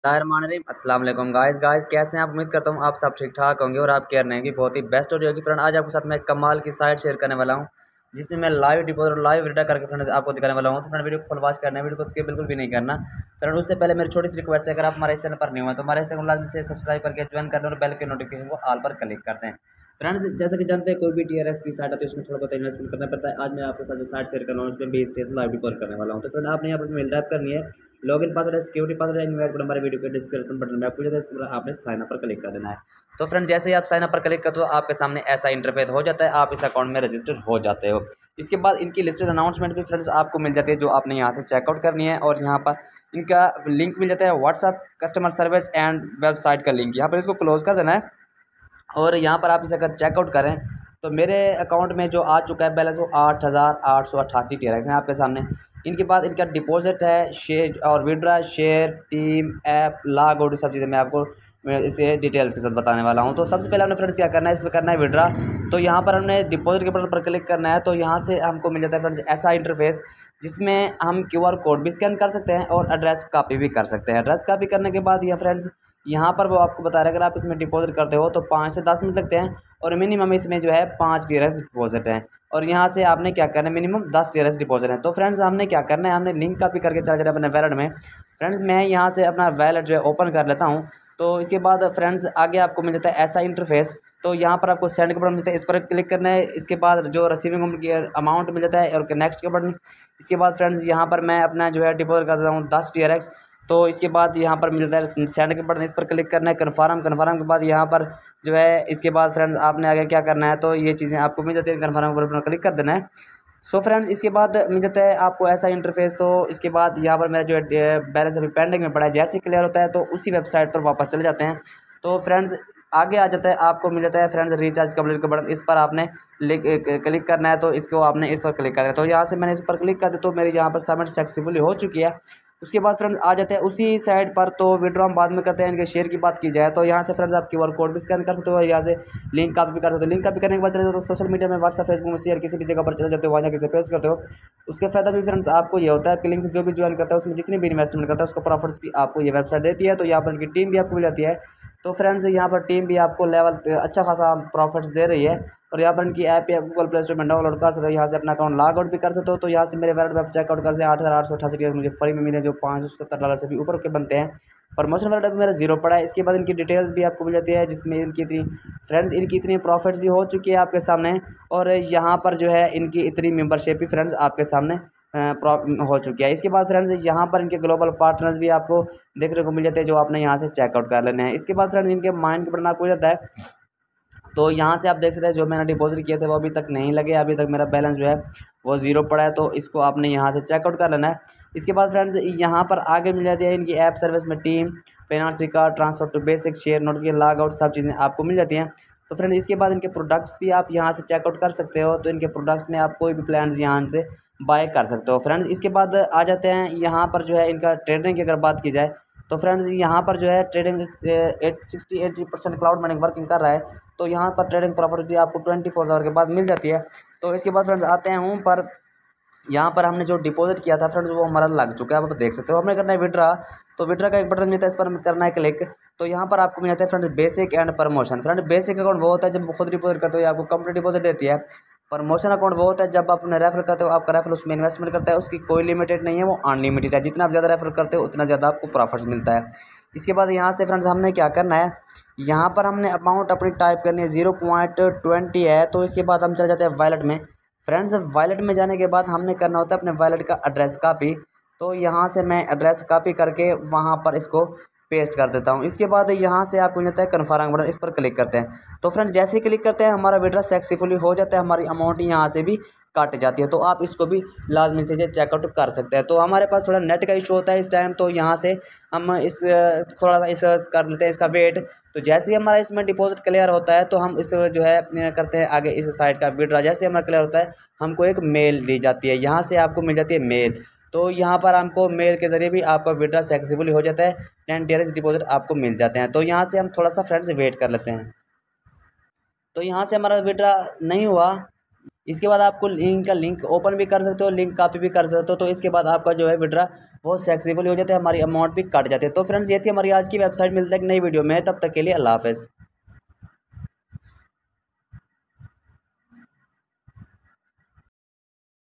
अस्सलाम वालेकुम गाइस कैसे हैं आप। उम्मीद करता हूँ आप सब ठीक ठाक होंगे और आप कह रहे हैं कि बहुत ही बेस्ट हो जाएगी। फ्रेंड आज आपके साथ मैं कमाल की साइट शेयर करने वाला हूँ जिसमें मैं लाइव डिपॉजिट लाइव विड्रॉ करके फ्रेंड आपको दिखाने वाला हूँ। तो फ्रेंड वीडियो को फुल वॉच करना है, वीडियो को स्किप बिल्कुल भी नहीं करना। फ्रेंड उससे पहले मेरी छोटी सी रिक्वेस्ट है, अगर आप हमारे चैनल पर नहीं हुआ तो हमारे चैनल को लाजमी से सब्सक्राइब करके ज्वाइन करना और बेल के नोटिफिकेशन को ऑल पर क्लिक करते हैं। फ्रेंड्स जैसे कि जानते हैं कोई भी टीआरएस की साइट आती है उसमें थोड़ा बहुत इन्वेस्टमेंट करना पड़ता है। आज मैं आपके साथ जो साइट शेयर कर रहा हूँ उसमें 20 डेज लाइव डिपॉजिट करने वाला हूँ। तो फ्रेंड आपने यहाँ पर मेल टाइप करनी है, लॉगिन पासवर्ड है, सिक्योरिटी पासवर्ड है, इनवाइट हमारे वीडियो के डिस्क्रिप्शन बटन में आपको जो है इसके ऊपर आपने साइन अप पर क्लिक कर देना है। तो फ्रेंड जैसे ही आप साइन अप पर क्लिक करते हो आपके सामने ऐसा इंटरफेस हो जाता है, आप इस अकाउंट में रजिस्टर हो जाते हो। इसके बाद इनकी लिस्टेड अनाउंसमेंट भी फ्रेंड्स आपको मिल जाती है जो आपने यहाँ से चेकआउट करनी है, और यहाँ पर इनका लिंक मिल जाता है WhatsApp customer service and website का लिंक। यहाँ पर इसको क्लोज कर देना है और यहाँ पर आप इसे अगर चेकआउट करें तो मेरे अकाउंट में जो आ चुका है बैलेंस वो 8,888 टीआरएक्स हैं आपके सामने। इनके बाद इनका डिपॉजिट है, शेयर और withdraw, share, team, app, log out, सब चीज़ें मैं आपको इसे डिटेल्स के साथ बताने वाला हूँ। तो सबसे पहले हमने फ्रेंड्स क्या करना है, इसमें करना है विड्रा। तो यहाँ पर हमने डिपॉजिट के बटन पर क्लिक करना है। तो यहाँ से हमको मिल जाता है फ्रेंड्स ऐसा इंटरफेस जिसमें हम QR कोड भी स्कैन कर सकते हैं और एड्रेस कॉपी भी कर सकते हैं। एड्रेस कॉपी करने के बाद यह फ्रेंड्स यहाँ पर वो आपको बता रहा है अगर आप इसमें डिपॉजिट करते हो तो 5 से 10 मिनट लगते हैं और मिनिमम इसमें जो है 5 टीआरएक्स डिपॉजिट है। और यहाँ से आपने क्या करना है, मिनिमम 10 टीआरएक्स डिपॉजिट है। तो फ्रेंड्स हमने क्या करना है, हमने लिंक कॉपी करके चला जाना अपने वैलेट में। फ्रेंड्स मैं यहाँ से अपना वैलेट जो है ओपन कर लेता हूँ। तो इसके बाद फ्रेंड्स आगे आपको मिल जाता है ऐसा इंटरफेस। तो यहाँ पर आपको सेंड का बटन मिलता है, इस पर क्लिक करना है। इसके बाद जो रिसीविंग की अमाउंट मिल जाता है और नेक्स्ट के बटन। इसके बाद फ्रेंड्स यहाँ पर मैं अपना जो है डिपॉजिट कर देता हूँ 10 टीआरएक्स। तो इसके बाद यहाँ पर मिलता है सेंड के बटन, इस पर क्लिक करना है। कन्फर्म के बाद यहाँ पर जो है इसके बाद फ्रेंड्स आपने आगे क्या करना है, तो ये चीज़ें आपको मिल जाती है। कन्फर्म के बटन क्लिक कर देना है। सो फ्रेंड्स इसके बाद मिल जाता है आपको ऐसा इंटरफेस। तो इसके बाद यहाँ पर मेरा जो है बैलेंस अभी पेंडिंग में पड़ा है, जैसे क्लियर होता है तो उसी वेबसाइट पर वापस चले जाते हैं। तो फ्रेंड्स आगे आ जाता है, आपको मिल जाता है फ्रेंड्स रिचार्ज कंप्लीट का बटन, इस पर आपने क्लिक करना है। तो इसको आपने इस पर क्लिक करना है। तो यहाँ से मैंने इस पर क्लिक कर दिया तो मेरी यहाँ पर सबमिट सक्सेसफुली हो चुकी है। उसके बाद फ्रेंड्स आ जाते हैं उसी साइड पर। तो विड्रॉ हम बाद में करते हैं। इनके शेयर की बात की जाए तो यहाँ से फ्रेंड्स आप QR कोड भी स्कैन कर सकते हो और यहाँ से लिंक कॉपी भी कर सकते हो। लिंक कॉपी करने के बाद चले जाते हो तो सोशल मीडिया में व्हाट्सएप फेसबुक में शेयर किसी भी जगह पर चले जाते हो, वहाँ जाकर पेस्ट करते हो। उसके फायदा भी फ्रेंड्स आपको ये होता है कि लिंक से जो भी ज्वाइन करता है उसमें जितनी भी इन्वेस्टमेंट करता है उसको प्रॉफिट्स भी आपको ये वेबसाइट देती है। तो यहाँ पर इनकी टीम भी आपको मिल जाती है। तो फ्रेंड्स यहाँ पर टीम भी आपको लेवल अच्छा खासा प्रॉफिट्स दे रही है। और यहाँ पर इनकी ऐप या गूगल प्ले स्टोर में डाउनलोड कर सकते हो, यहाँ से अपना अकाउंट लॉग आउट भी कर सकते हो। तो यहाँ से मेरे वैलेट में आप चेकआउट कर सकते हैं। 8,888 टीआरएक्स मुझे फ्री में मिले जो $577 से भी ऊपर के बनते हैं। प्रमोशन वैलेट में मेरा 0 पड़ा है। इसके बाद इनकी डिटेल्स भी आपको मिल जाती है जिसमें इनकी इतनी प्रॉफिट्स भी हो चुकी है आपके सामने। और यहाँ पर जो है इनकी इतनी मेंबरशिप भी फ्रेंड्स आपके सामने हो चुकी है। इसके बाद फ्रेंड्स यहाँ पर इनके ग्लोबल पार्टनर्स भी आपको देखने को मिल जाते हैं जो आपने यहाँ से चेकआउट कर लेने हैं। इसके बाद फ्रेंड्स इनके माइंड के बटन आपको जाता है। तो यहाँ से आप देख सकते हैं जो मैंने डिपॉजिट किए थे वो अभी तक नहीं लगे, अभी तक मेरा बैलेंस जो है वो 0 पड़ा है। तो इसको आपने यहाँ से चेकआउट कर लेना है। इसके बाद फ्रेंड्स यहाँ पर आगे मिल जाती है इनकी ऐप सर्विस में team, finance record, transfer to basic, share, notification, log out, सब चीज़ें आपको मिल जाती हैं। तो फ्रेंड इसके बाद इनके प्रोडक्ट्स भी आप यहाँ से चेकआउट कर सकते हो। तो इनके प्रोडक्ट्स में आप कोई भी प्लान यहाँ से बाय कर सकते हो। फ्रेंड्स इसके बाद आ जाते हैं यहाँ पर जो है इनका ट्रेडिंग की अगर बात की जाए तो फ्रेंड्स यहाँ पर जो है ट्रेडिंग 60-80% क्लाउड माइनिंग वर्किंग कर रहा है। तो यहाँ पर ट्रेडिंग प्रॉपर्टी आपको 24 आवर के बाद मिल जाती है। तो इसके बाद फ्रेंड्स आते हैं होम पर। यहाँ पर हमने जो डिपॉजिट किया था फ्रेंड्स वो हमारा लग चुका है, आप देख सकते हो। हमें करना है विड्रा। तो विड्रा का एक बटन मिलता है, इस पर करना है क्लिक। तो यहाँ पर आपको मिल जाता है friends basic and promotion. Friend basic account वो होता है जब खुद डिपॉजिट करते हो या आपको कंपनी डिपॉजिट देती है। प्रमोशन अकाउंट वो होता है जब आप अपने रेफर करते हो, आपका रेफर उसमें इन्वेस्टमेंट करता है, उसकी कोई लिमिटेड नहीं है, वो अनलिमिटेड है। जितना आप ज़्यादा रेफर करते हो उतना ज़्यादा आपको प्रॉफिट्स मिलता है। इसके बाद यहाँ से फ्रेंड्स हमने क्या करना है, यहाँ पर हमने अमाउंट अपनी टाइप करनी है 0.20 है। तो इसके बाद हम चले जाते हैं वॉलेट में। फ्रेंड्स वॉलेट में जाने के बाद हमने करना होता है अपने वॉलेट का एड्रेस कॉपी। तो यहाँ से मैं एड्रेस कॉपी करके वहाँ पर इसको पेस्ट कर देता हूँ। इसके बाद यहाँ से आपको मिल जाता है कन्फर्म बटन, इस पर क्लिक करते हैं। तो फ्रेंड जैसे ही क्लिक करते हैं हमारा विड्रॉ सक्सेसफुली हो जाता है, हमारी अमाउंट यहाँ से भी काट जाती है। तो आप इसको भी लाजमी से चेकआउट कर सकते हैं। तो हमारे पास थोड़ा नेट का इशू होता है इस टाइम, तो यहाँ से हम इस थोड़ा सा इस कर लेते हैं इसका वेट। तो जैसे ही हमारा इसमें डिपॉजिट क्लियर होता है तो हम इस जो है करते हैं आगे इस साइड का विड्रॉ। जैसे हमारा क्लियर होता है हमको एक मेल दी जाती है, यहाँ से आपको मिल जाती है मेल। तो यहाँ पर हमको मेल के ज़रिए भी आपका विड्रॉ सक्सेसफुली हो जाता है, 10 टीआरएक्स डिपॉजिट आपको मिल जाते हैं। तो यहाँ से हम थोड़ा सा फ्रेंड्स वेट कर लेते हैं। तो यहाँ से हमारा विड्रॉ नहीं हुआ, इसके बाद आपको लिंक ओपन भी कर सकते हो, लिंक कॉपी भी कर सकते हो। तो इसके बाद आपका जो है विड्रा बहुत सक्सेसफुल हो जाता है, हमारी अमाउंट भी कट जाती है। तो फ्रेंड्स ये थी हमारी आज की वेबसाइट। मिलता है एक नई वीडियो में, तब तक के लिए अल्लाह हाफ़िज़।